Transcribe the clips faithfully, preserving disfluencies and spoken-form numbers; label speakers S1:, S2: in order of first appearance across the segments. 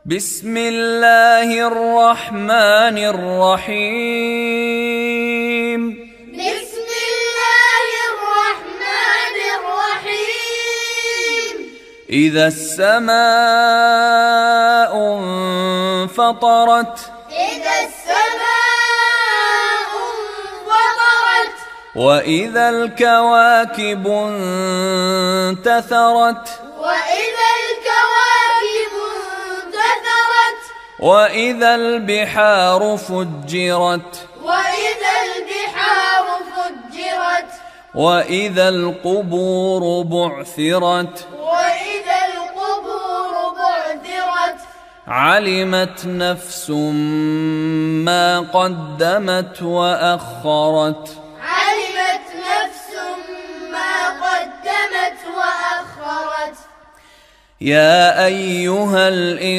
S1: بسم الله الرحمن الرحيم.
S2: بسم الله الرحمن الرحيم.
S1: إذا السماء انفطرت
S2: إذا السماء انفطرت
S1: وإذا الكواكب انتثرت
S2: وإذا الكواكب انتثرت
S1: وإذا البحار فجرت
S2: وإذا البحار فجرت
S1: وإذا القبور بعثرت
S2: وإذا القبور بعثرت
S1: علمت نفس ما قدمت وأخرت
S2: علمت نفس ما قدمت وأخرت
S1: يا أيها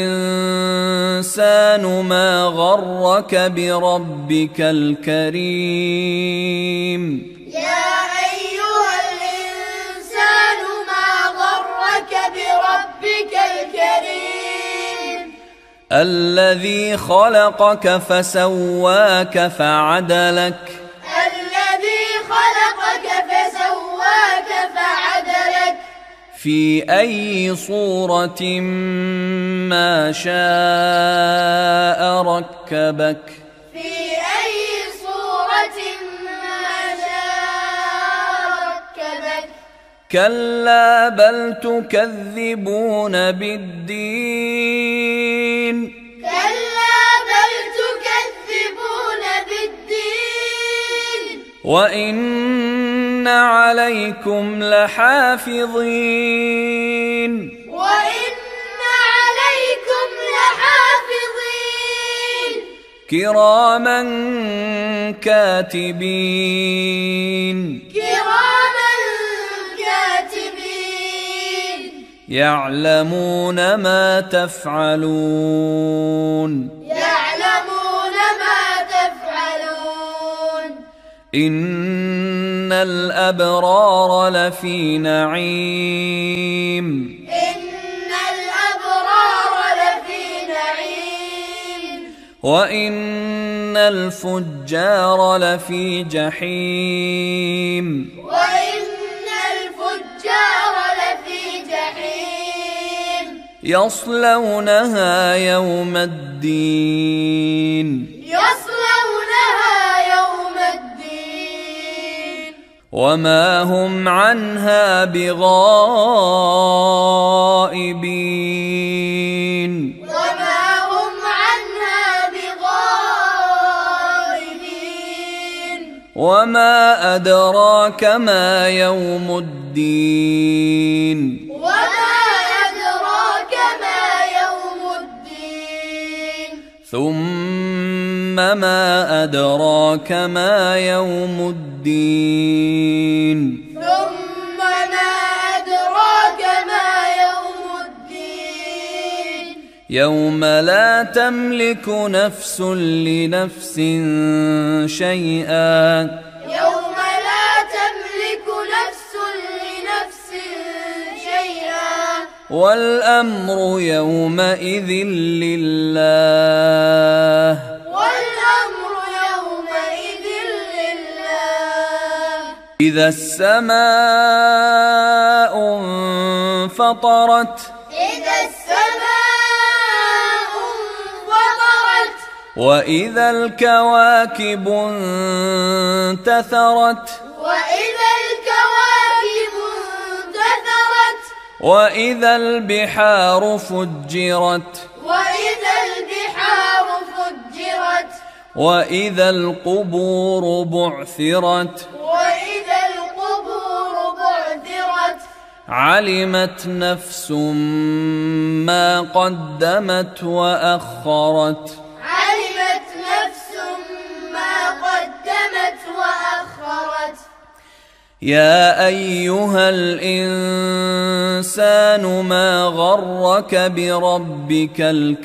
S1: الإنسان ما غرك بربك الكريم
S2: يا أيها الإنسان ما غرك بربك الكريم
S1: الذي خلقك فسواك فعدلك
S2: الذي خلقك فسواك فعدلك
S1: في أي صورة ما شاء ركبك
S2: في أي صورة ما شاء ركبك
S1: كلا بل تكذبون بالدين
S2: كلا بل تكذبون بالدين
S1: وإن عليكم لحافظين
S2: وإن عليكم لحافظين
S1: كراما كاتبين
S2: كراما كاتبين
S1: يعلمون ما تفعلون
S2: يعلمون ما تفعلون
S1: إن الأبرار لفي نعيم
S2: إن الأبرار لفي نعيم
S1: وإن الفجار لفي جحيم
S2: وإن الفجار لفي جحيم
S1: يصلونها يوم الدين
S2: يصلونها يوم الدين
S1: وما هم عنها بغائبين
S2: وما هم عنها بغائبين
S1: وما أدراك ما يوم الدين
S2: وما أدراك ما يوم الدين
S1: ثم ما أدراك ما يوم الدين
S2: ثم ما أدراك ما يوم الدين
S1: يوم لا تملك نفس لنفس شيئا
S2: يوم لا تملك نفس لنفس شيئا
S1: والأمر يومئذ لله
S2: والأمر يومئذ لله
S1: إذا السماء انفطرت
S2: إذا السماء انفطرت
S1: وإذا الكواكب انتثرت
S2: وإذا الكواكب انتثرت
S1: وإذا البحار فجرت
S2: وإذا البحار فجرت
S1: وإذا القبور بعثرت
S2: وإذا القبور بعثرت
S1: علمت نفس ما قدمت وأخرت
S2: علمت نفس ما قدمت وأخرت
S1: يا أيها الإنسان ما غرك بربك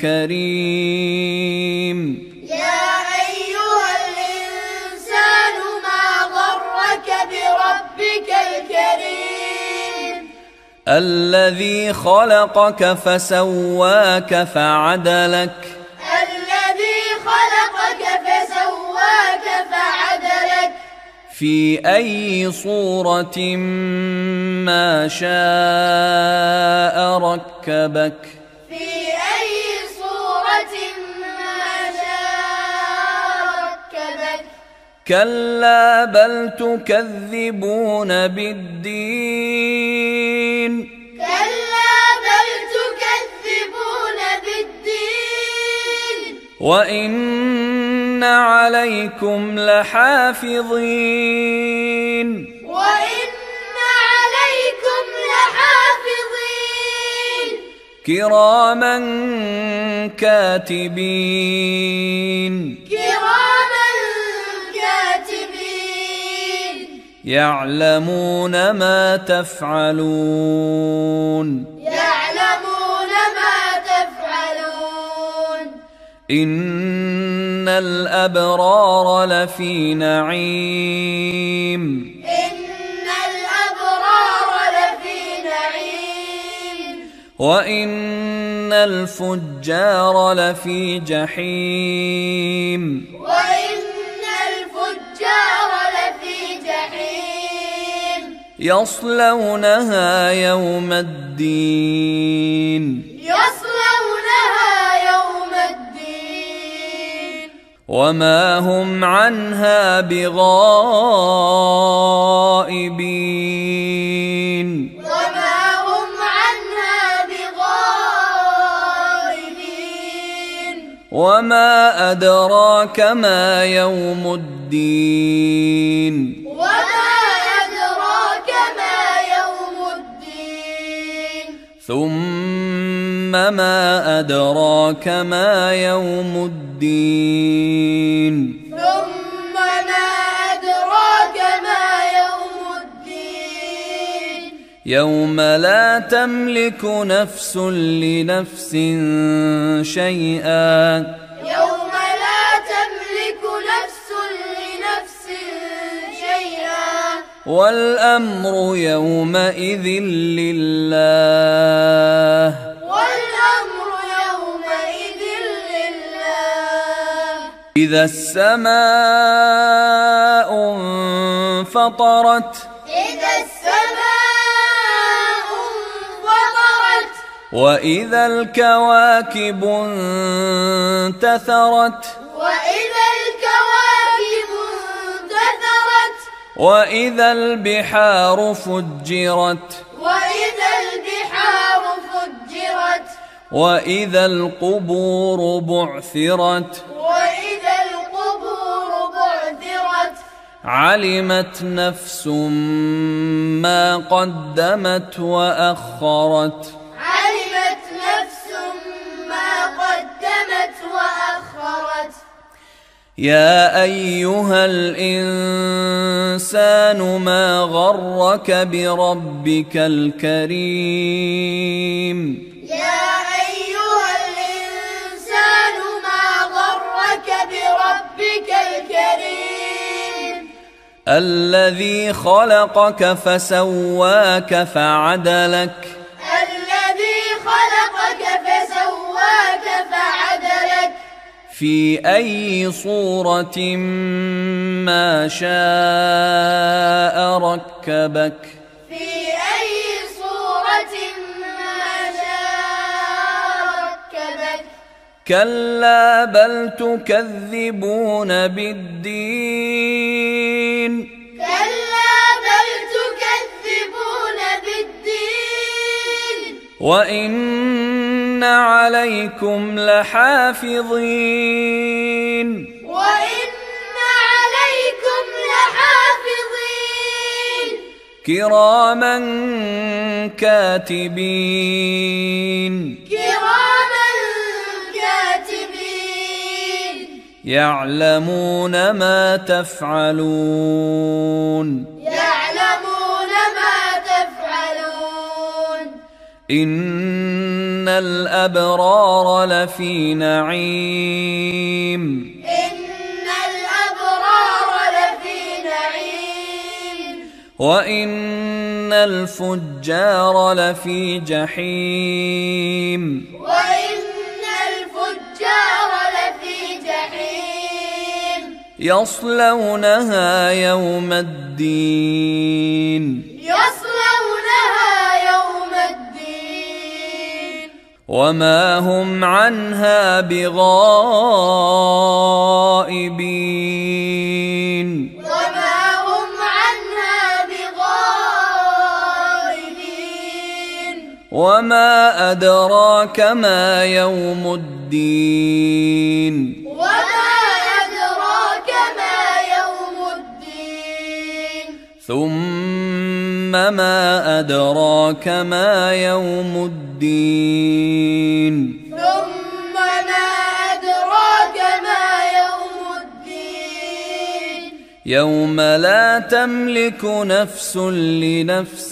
S1: الكريم
S2: يا أيها الإنسان ما غرك بربك الكريم
S1: الذي خلقك فسواك فعدلك
S2: الذي خلقك فسواك فعدلك
S1: في أي صورة ما شاء ركبك
S2: في أي صورة ما شاء ركبك
S1: كلا بل تكذبون بالدين
S2: كلا بل تكذبون بالدين
S1: وإن عليكم لحافظين
S2: وإن عليكم لحافظين
S1: كراما كاتبين
S2: كراما كاتبين
S1: يعلمون ما تفعلون
S2: يعلمون ما تفعلون
S1: إن الأبرار لفي نعيم
S2: إن الأبرار لفي نعيم
S1: وإن الفجار لفي جحيم
S2: وإن الفجار لفي جحيم
S1: يصلونها يوم الدين
S2: يصلونها يوم الدين
S1: وما هم عنها بغائبين
S2: وما هم عنها بغائبين
S1: وما أدراك ما يوم الدين
S2: وما أدراك ما يوم الدين
S1: ثم ما أدراك ما يوم الدين
S2: ثم ما أدراك ما يوم الدين
S1: يوم لا تملك نفس لنفس شيئا
S2: يوم لا تملك نفس لنفس شيئا
S1: والأمر يومئذ لله
S2: والأمر يومئذ لله
S1: إذا السماء انفطرت
S2: إذا السماء انفطرت
S1: وإذا الكواكب انتثرت
S2: وإذا الكواكب انتثرت
S1: وإذا البحار فجرت
S2: وإذا البحار فجرت
S1: وإذا القبور بعثرت
S2: وإذا القبور بعثرت
S1: علمت نفس ما قدمت وأخرت
S2: علمت نفس ما قدمت وأخرت
S1: يا أيها الإنسان ما غرك بربك الكريم
S2: يا أيها الإنسان ما غرك بربك الكريم
S1: الذي خلقك فسواك فعدلك
S2: الذي خلقك فسواك فعدلك
S1: في أي صورة ما شاء ركبك
S2: في أي صورة ما شاء ركبك
S1: كلا بل تكذبون بالدين
S2: كلا بل تكذبون بالدين
S1: وإن عليكم لحافظين
S2: وإن عليكم لحافظين
S1: كراما كاتبين
S2: كراما كاتبين
S1: يعلمون ما تفعلون
S2: يعلمون ما تفعلون
S1: إن الأبرار لفي نعيم
S2: إن الأبرار لفي نعيم
S1: وإن الفجار لفي جحيم
S2: وإن الفجار لفي جحيم
S1: يصلونها يوم الدين
S2: يصلونها يوم الدين
S1: وما هم عنها بغائبين
S2: وما هم عنها بغائبين
S1: وما أدراك ما يوم الدين
S2: وما أدراك ما يوم الدين
S1: ثم ما أدراك ما يوم الدين
S2: ثم ما أدراك ما يوم الدين
S1: يوم لا تملك نفس لنفس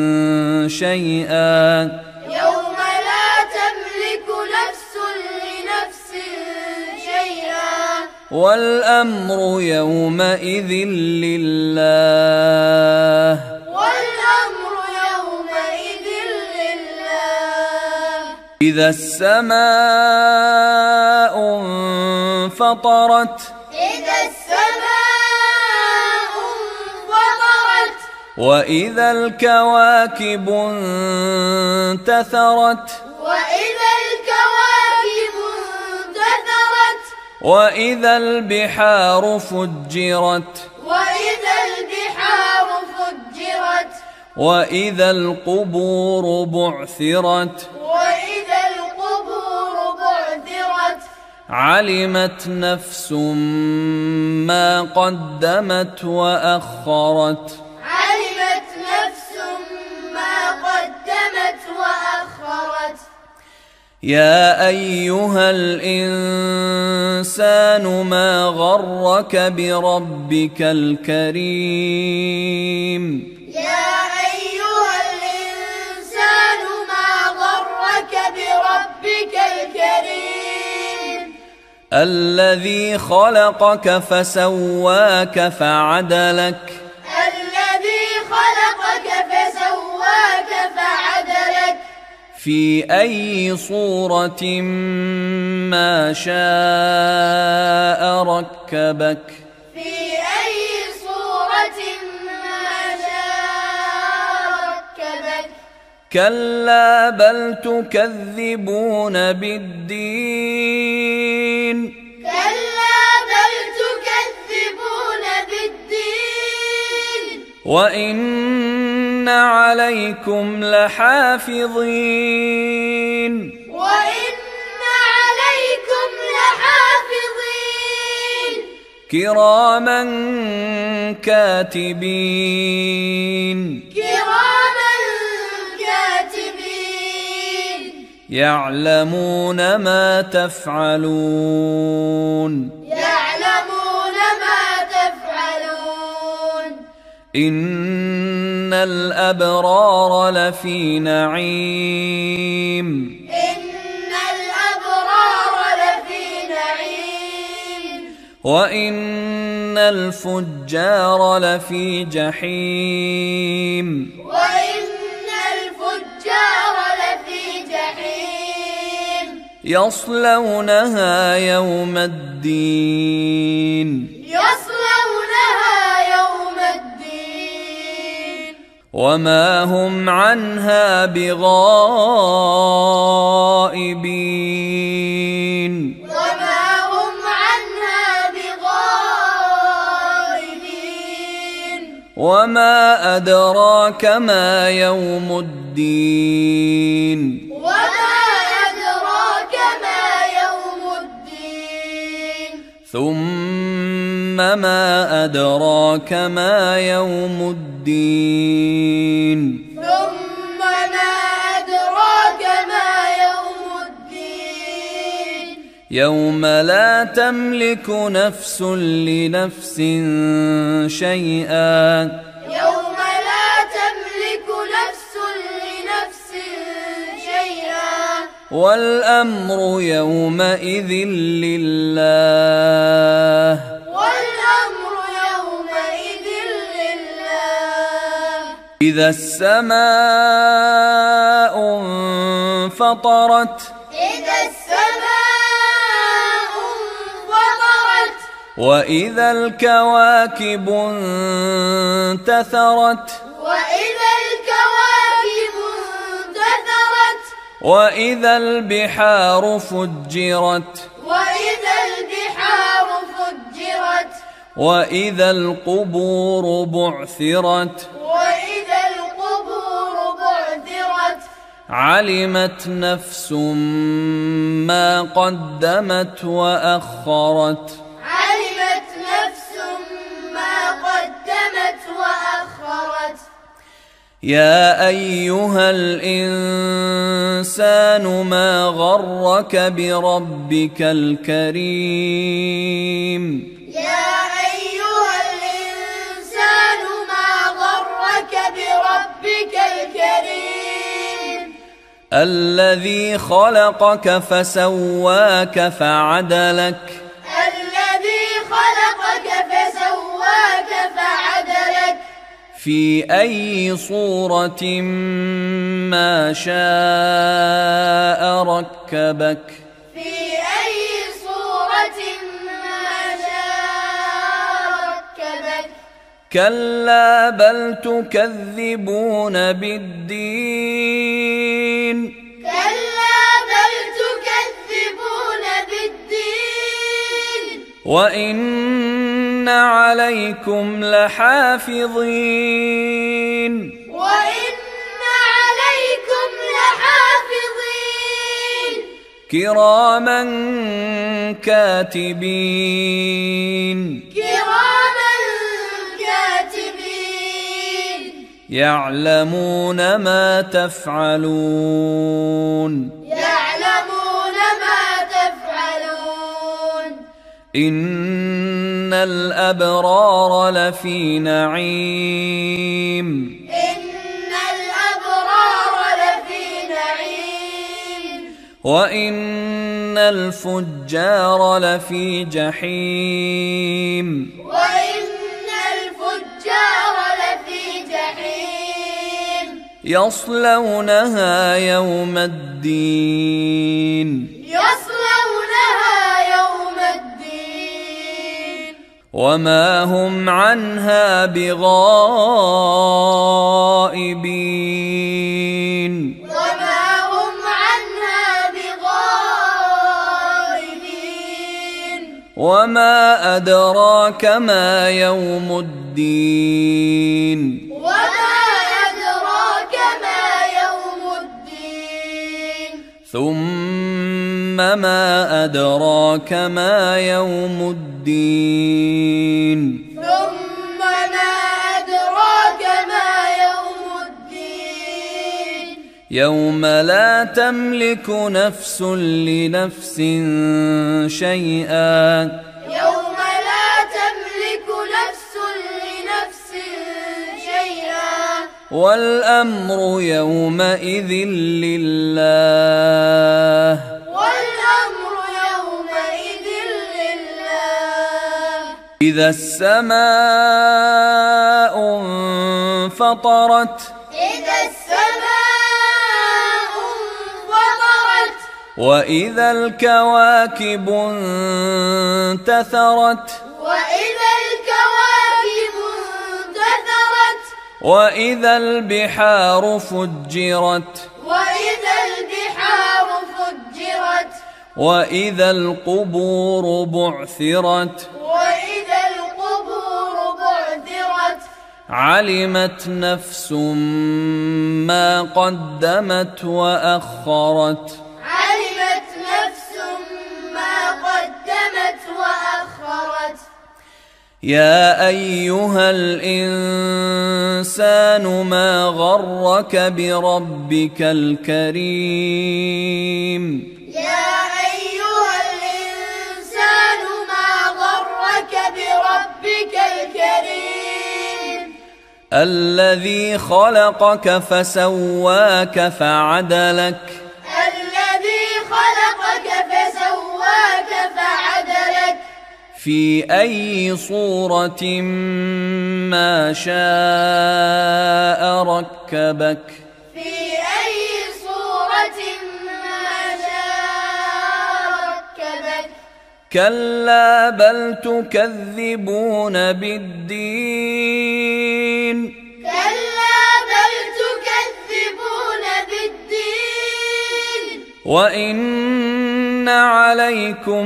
S1: شيئا
S2: يوم لا تملك نفس لنفس شيئا
S1: والأمر يومئذ لله
S2: والأمر يومئذ لله
S1: إذا السماء انفطرت
S2: إذا السماء انفطرت
S1: وإذا الكواكب انتثرت
S2: وإذا الكواكب انتثرت
S1: وإذا البحار فجرت
S2: وإذا البحار فجرت
S1: وإذا القبور بعثرت
S2: وإذا القبور بعثرت
S1: علمت نفس ما قدمت وأخرت
S2: علمت نفس ما قدمت وأخرت
S1: يا أيها الإنسان ما غرك بربك الكريم
S2: يا أيها الإنسان ما غرك بربك الكريم
S1: الذي خلقك فسواك فعدلك
S2: الذي خلقك فسواك فعدلك
S1: في أي صورة ما شاء ركبك
S2: في أي صورة ما شاء ركبك
S1: كلا بل تكذبون بالدين
S2: كلا بل تكذبون بالدين
S1: وإن عليكم لحافظين
S2: وإن عليكم لحافظين
S1: كراما كاتبين
S2: كراما كاتبين
S1: يعلمون ما تفعلون
S2: يعلمون ما تفعلون
S1: إن الأبرار لفي نعيم
S2: إن الأبرار لفي نعيم
S1: وإن الفجار لفي جحيم
S2: وإن الفجار لفي جحيم
S1: يصلونها يوم الدين
S2: يصلونها يوم الدين
S1: وما هم عنها بغائبين
S2: وما هم عنها بغائبين
S1: وما أدراك ما يوم الدين
S2: وما أدراك ما يوم الدين
S1: ثم ما أدراك ما يوم الدين
S2: ثم ما أدراك ما يوم الدين
S1: يوم لا تملك نفس لنفس شيئا
S2: يوم لا تملك نفس لنفس شيئا
S1: والأمر يومئذ لله
S2: والأمر يومئذ لله
S1: إذا السماء انفطرت
S2: إذا السماء انفطرت
S1: وإذا الكواكب انتثرت
S2: وإذا الكواكب انتثرت
S1: وإذا البحار فجرت
S2: وإذا البحار فجرت
S1: وإذا القبور بعثرت
S2: وإذا القبور بعثرت
S1: علمت نفس ما قدمت وأخرت
S2: علمت نفس ما قدمت وأخرت
S1: يا أيها الإنسان ما غرك بربك الكريم
S2: يا أيها الإنسان ما غرك بربك الكريم
S1: الذي خلقك فسواك فعدلك
S2: الذي خلقك فسواك فعدلك
S1: في أي صورة ما شاء ركبك
S2: في أي صورة ما شاء ركبك
S1: كلا بل تكذبون بالدين
S2: كلا بل تكذبون بالدين
S1: وإن عليكم لحافظين
S2: وإن عليكم لحافظين
S1: كراما كاتبين
S2: كراما كاتبين
S1: يعلمون ما تفعلون
S2: يعلمون ما تفعلون
S1: إن الأبرار لفي نعيم
S2: إن الأبرار لفي نعيم
S1: وإن الفجار لفي جحيم
S2: وإن الفجار لفي جحيم
S1: يصلونها يوم الدين
S2: يصلونها يوم الدين
S1: وما هم عنها بغائبين
S2: وما هم عنها بغائبين
S1: وما أدراك ما يوم الدين
S2: وما أدراك ما يوم الدين
S1: ثم ما أدراك ما يوم الدين
S2: ثم ما أدراك ما يوم الدين
S1: يوم لا تملك نفس لنفس شيئا
S2: يوم لا تملك نفس لنفس شيئا
S1: والأمر يومئذ لله
S2: والأمر يومئذ لله
S1: إذا السماء انفطرت
S2: إذا السماء انفطرت
S1: وإذا الكواكب انتثرت
S2: وإذا الكواكب انتثرت
S1: وإذا البحار فجرت
S2: وإذا البحار فجرت
S1: وإذا القبور بعثرت
S2: وإذا القبور بعثرت
S1: علمت نفس ما قدمت وأخرت
S2: علمت نفس ما قدمت وأخرت
S1: يا أيها الإنسان ما غرك بربك الكريم
S2: يا أيها الإنسان ما غرك بربك الكريم
S1: الذي خلقك فسواك فعدلك
S2: الذي خلقك فسواك فعدلك
S1: في أي صورة ما شاء ركبك
S2: في أي صورة ما شاء ركبك
S1: كلا بل تكذبون بالدين
S2: كلا بل تكذبون بالدين
S1: وإن عليكم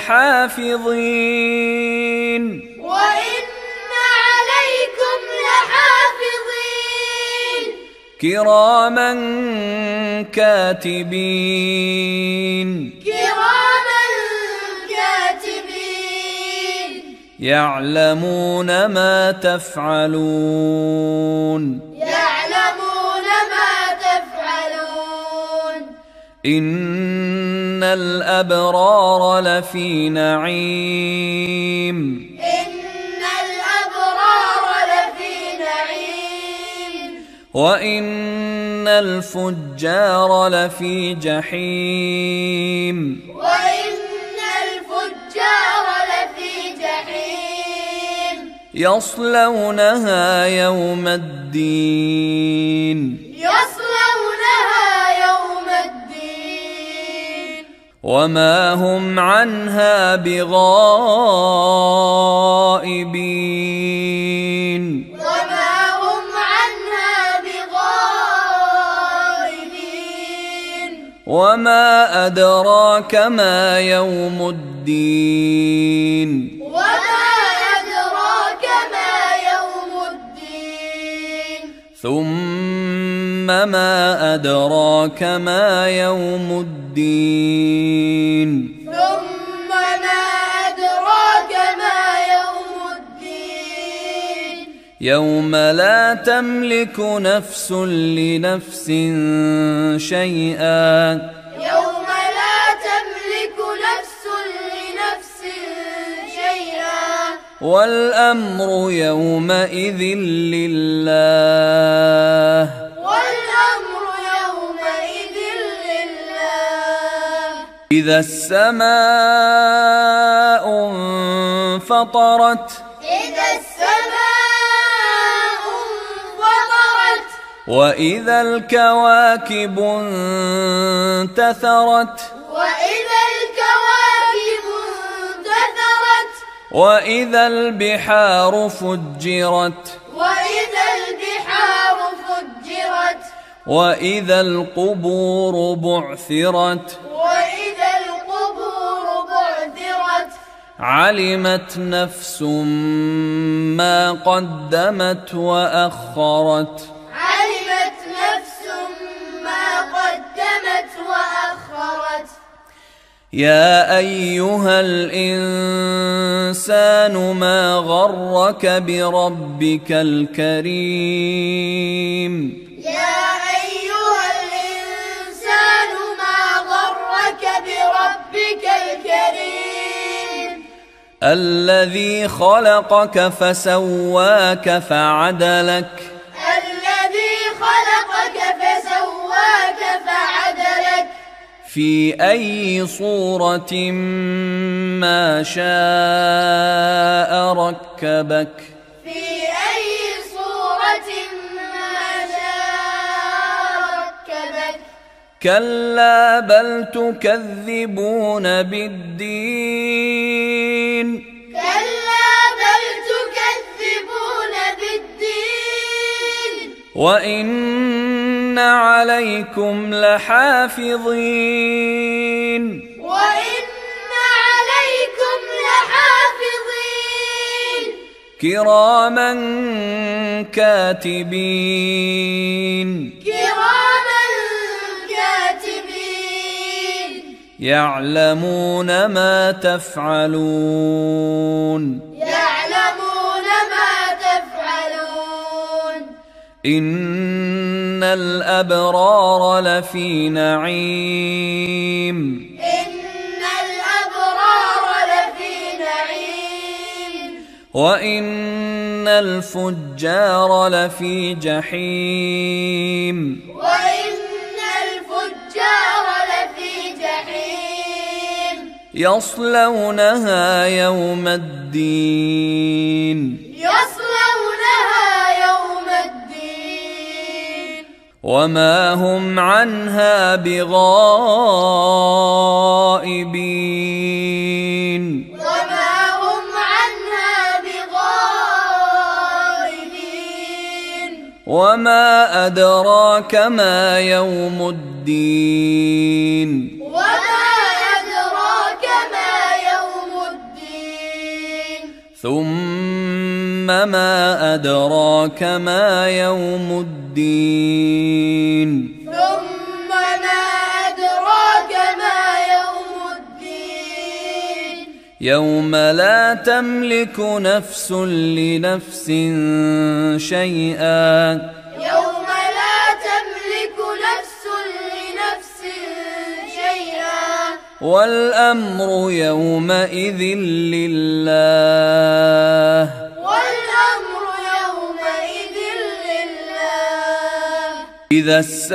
S1: لحافظين
S2: وإن عليكم لحافظين
S1: كراما كاتبين
S2: كراما كاتبين
S1: يعلمون ما تفعلون
S2: يعلمون ما تفعلون
S1: إن الأبرار لفي نعيم
S2: إن الأبرار لفي نعيم
S1: وإن الفجار لفي جحيم
S2: وإن الفجار لفي جحيم
S1: يصلونها يوم الدين
S2: يصلونها يوم الدين
S1: وما هم عنها بغائبين
S2: وما هم عنها بغائبين
S1: وما أدراك ما يوم الدين
S2: وما أدراك ما يوم الدين
S1: ثم ما أدراك ما يوم الدين
S2: ثم ما أدراك ما يوم الدين
S1: يوم لا تملك نفس لنفس شيئا
S2: يوم لا تملك نفس لنفس شيئا
S1: والأمر يومئذ لله
S2: والأمر يومئذ لله
S1: إذا السماء انفطرت
S2: إذا السماء انفطرت
S1: وإذا الكواكب انتثرت
S2: وإذا الكواكب انتثرت
S1: وإذا البحار فجرت
S2: وإذا البحار فجرت
S1: وإذا القبور بعثرت
S2: وإذا القبور بعثرت
S1: علمت نفس ما قدمت وأخرت
S2: علمت نفس ما قدمت وأخرت
S1: يا أيها الإنسان ما غرك بربك الكريم
S2: يا أيها الإنسان ما غرك بربك الكريم
S1: الذي خلقك فسواك فعدلك
S2: الذي خلقك فسواك فعدلك
S1: في أي صورة ما شاء ركبك
S2: في أي صورة ما شاء ركبك
S1: كلا بل تكذبون بالدين
S2: كلا بل تكذبون بالدين
S1: وإن عليكم لحافظين
S2: وإن عليكم لحافظين
S1: كراما كاتبين
S2: كراما كاتبين
S1: يعلمون ما تفعلون
S2: يعلمون ما تفعلون
S1: إن الأبرار لفي نعيم
S2: إن الأبرار لفي نعيم
S1: وإن الفجار لفي جحيم
S2: وإن الفجار لفي جحيم
S1: يصلونها يوم الدين
S2: يصلونها يوم الدين
S1: وما هم عنها بغائبين
S2: وما هم عنها بغائبين
S1: وما أدراك ما يوم الدين
S2: وما أدراك ما يوم الدين
S1: ثم ما أدراك ما يوم الدين
S2: ثم ما أدراك ما يوم الدين
S1: يوم لا تملك نفس لنفس شيئا
S2: يوم لا تملك نفس لنفس شيئا
S1: والأمر يومئذ لله
S2: والأمر يومئذ لله
S1: إذا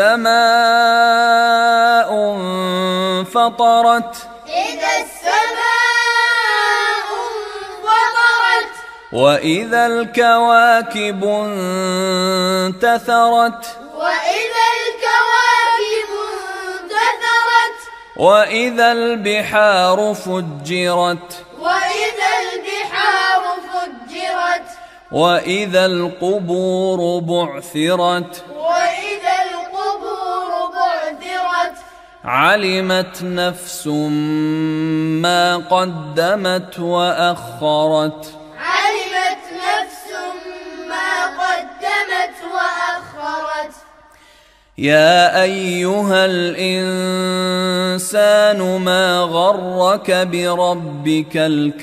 S1: السماء انفطرت
S2: إذا السماء انفطرت
S1: وإذا الكواكب انتثرت
S2: وإذا الكواكب انتثرت
S1: وإذا البحار فجرت
S2: وإذا البحار فجرت
S1: وإذا القبور بعثرت
S2: وإذا القبور بعثرت
S1: علمت نفس ما قدمت وأخرت
S2: علمت نفس ما قدمت وأخرت
S1: يا أيها الإنسان ما غرك بربك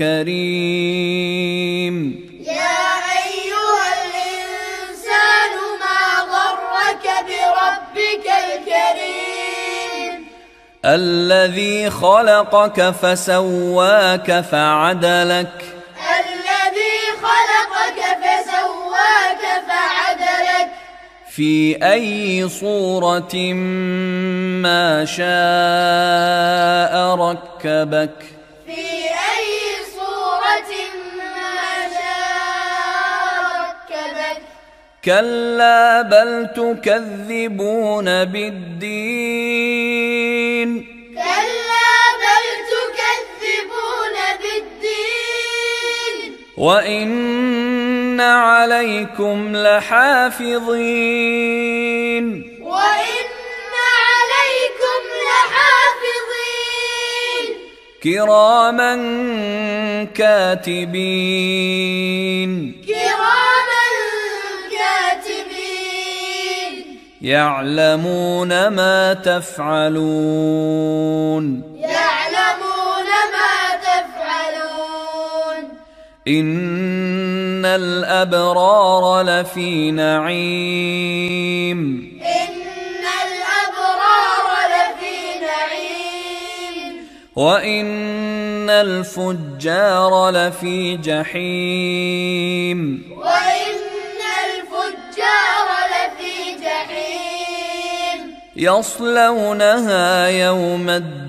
S1: الكريم
S2: يا أيها الإنسان ما غرك بربك الكريم
S1: الذي خلقك فسواك فعدلك
S2: الذي خلقك فسواك فعدلك
S1: في أي صورة ما شاء ركبك
S2: في أي صورة ما شاء ركبك
S1: كلا بل تكذبون بالدين
S2: كلا بل تكذبون بالدين
S1: وإن عليكم لحافظين
S2: وإن عليكم لحافظين
S1: كراما كاتبين
S2: كراما كاتبين
S1: يعلمون ما تفعلون
S2: يعلمون ما تفعلون
S1: إن الأبرار لفي نعيم
S2: إن الأبرار لفي نعيم
S1: وإن الفجار لفي جحيم
S2: وإن الفجار لفي جحيم
S1: يصلونها يوم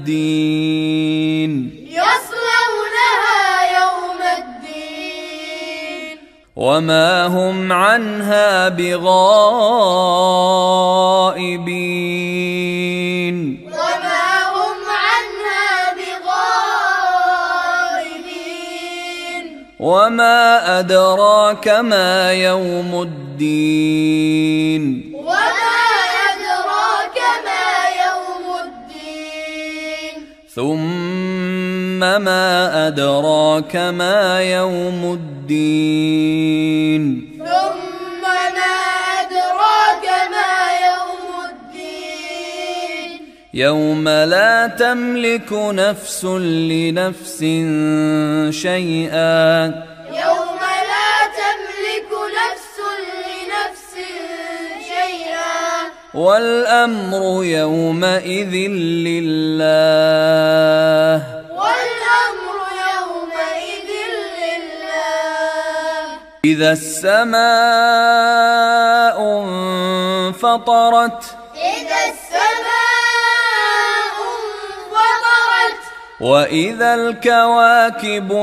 S1: الدين
S2: يصلونها يوم الدين
S1: وما هم عنها بغائبين
S2: وما هم عنها بغائبين
S1: وما أدراك ما يوم الدين
S2: وما أدراك ما يوم الدين
S1: ثم ما أدراك ما يوم الدين
S2: ثم ما أدراك ما يوم الدين
S1: يوم لا تملك نفس لنفس شيئا
S2: يوم لا تملك نفس لنفس شيئا
S1: والأمر يومئذ لله
S2: والأمر يومئذ لله
S1: إذا السماء انفطرت
S2: إذا السماء انفطرت
S1: وإذا الكواكب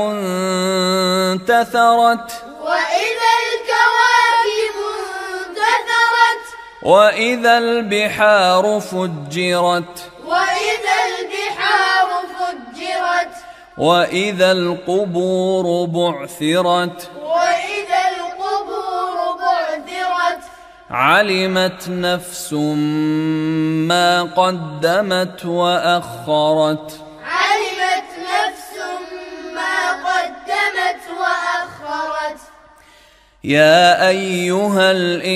S1: انتثرت
S2: وإذا الكواكب انتثرت
S1: وإذا البحار فجرت
S2: وإذا البحار فجرت
S1: وإذا القبور بعثرت
S2: وإذا القبور بعثرت
S1: علمت نفس ما قدمت وأخرت
S2: علمت نفس ما قدمت وأخرت
S1: يا أيها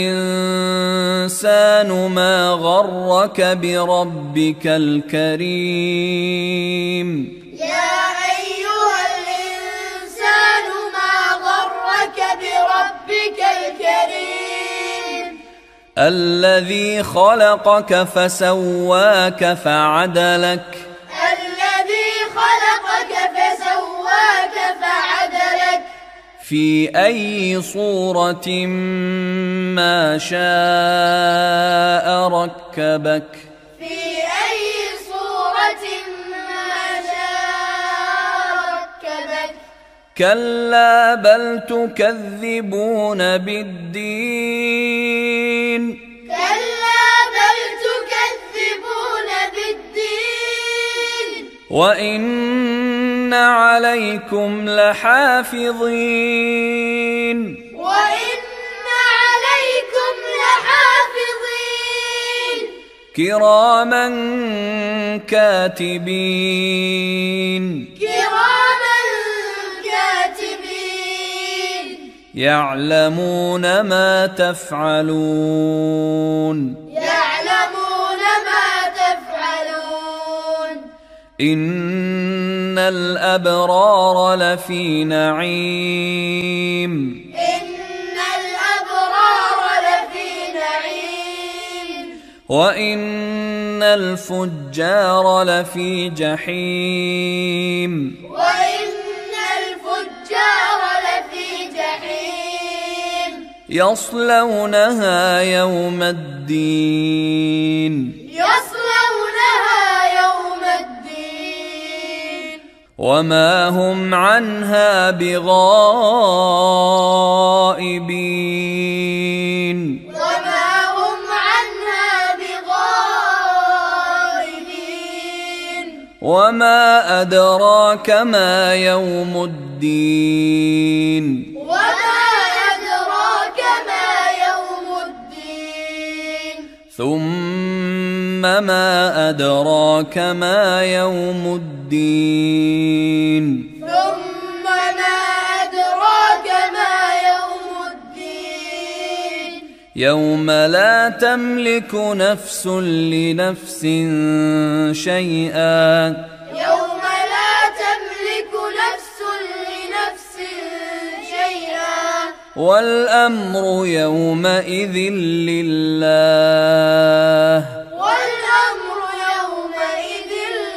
S1: الإنسان ما غرك بربك الكريم
S2: يا أيها الإنسان ما غرك بربك الكريم
S1: الذي خلقك فسواك فعدلك
S2: الذي خلقك فسواك فعدلك
S1: في أي صورة ما شاء ركبك
S2: في أي صورة ما شاء ركبك
S1: كلا بل تكذبون بالدين
S2: كلا بل تكذبون بالدين
S1: وإن عليكم لحافظين
S2: وإن عليكم لحافظين
S1: كراما كاتبين
S2: كراما كاتبين
S1: يعلمون ما تفعلون
S2: يعلمون ما تفعلون
S1: إن الأبرار لفي نعيم
S2: إن الأبرار لفي نعيم
S1: وإن الفجار لفي جحيم
S2: وإن الفجار لفي جحيم
S1: يصلونها يوم الدين
S2: يصلونها يوم الدين
S1: وما هم عنها بغائبين
S2: وما هم عنها بغائبين
S1: وما أدراك ما يوم الدين
S2: وما أدراك ما يوم الدين
S1: ثم ما أدراك ما يوم الدين
S2: ثم ما أدراك ما يوم الدين
S1: يوم لا تملك نفس لنفس شيئا
S2: يوم لا تملك نفس لنفس شيئا
S1: والأمر يومئذ لله
S2: والأمر يومئذ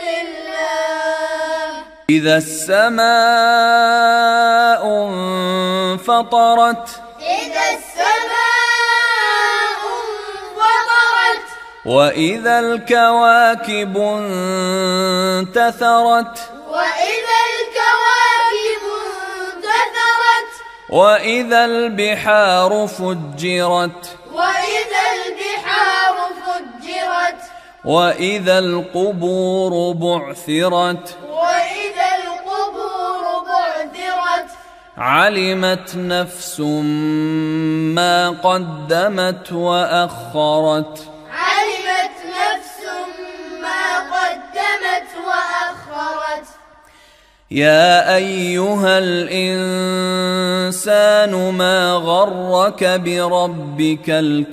S2: لله
S1: إذا السماء انفطرت
S2: إذا السماء انفطرت
S1: وإذا الكواكب انتثرت
S2: وإذا الكواكب انتثرت
S1: وإذا البحار فجرت
S2: وإذا البحار فجرت
S1: وإذا القبور بعثرت
S2: وإذا القبور بعثرت
S1: علمت نفس ما قدمت وأخرت
S2: علمت نفس ما قدمت وأخرت
S1: يا أيها الإنسان ما غرك بربك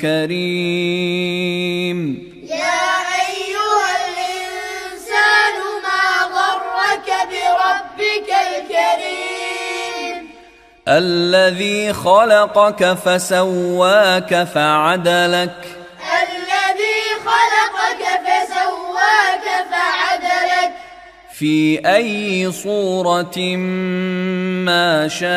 S1: الكريم
S2: يا أيها الإنسان ما غرك بربك الكريم
S1: الذي خلقك فسواك فعدلك
S2: الذي خلقك فسواك فعدلك
S1: في أي صورة ما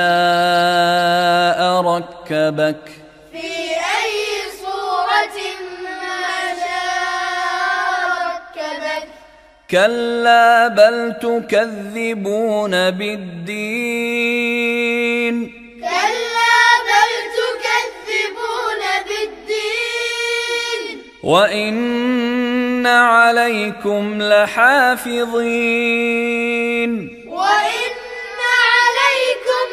S1: شاء ركبك
S2: في أي صورة ما شاء ركبك
S1: كلا بل تكذبون بالدين
S2: كلا بل تكذبون بالدين
S1: وإن عليكم لحافظين
S2: وإن عليكم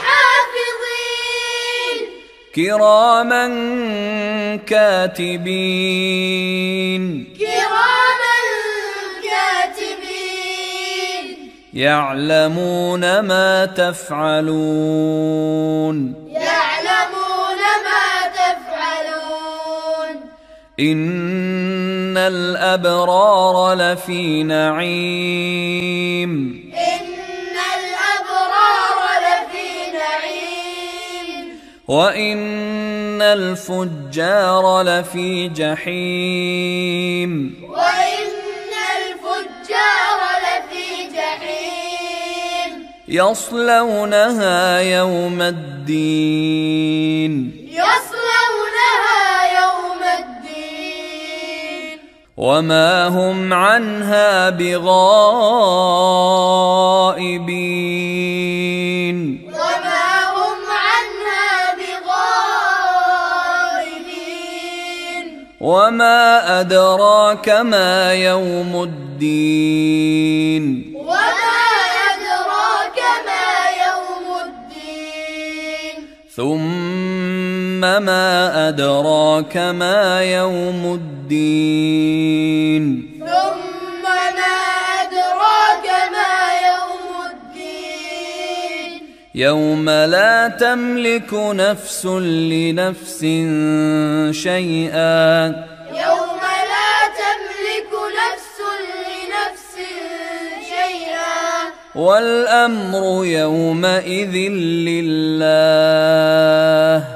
S2: لحافظين
S1: كراما كاتبين
S2: كراما كاتبين
S1: يعلمون ما تفعلون
S2: يعلمون ما تفعلون
S1: إن الأبرار لفي نعيم
S2: إن الأبرار لفي نعيم
S1: وإن الفجار لفي جحيم
S2: وإن الفجار لفي جحيم
S1: يصلونها يوم الدين
S2: يصلونها يوم الدين
S1: وما هم عنها بغائبين
S2: وما هم عنها بغائبين
S1: وما أدراك ما يوم الدين
S2: وما أدراك ما يوم الدين
S1: ثم ما أدراك ما يوم الدين
S2: ثم ما أدراك ما يوم الدين
S1: يوم لا تملك نفس لنفس شيئا
S2: يوم لا تملك نفس لنفس شيئا
S1: والأمر يومئذ لله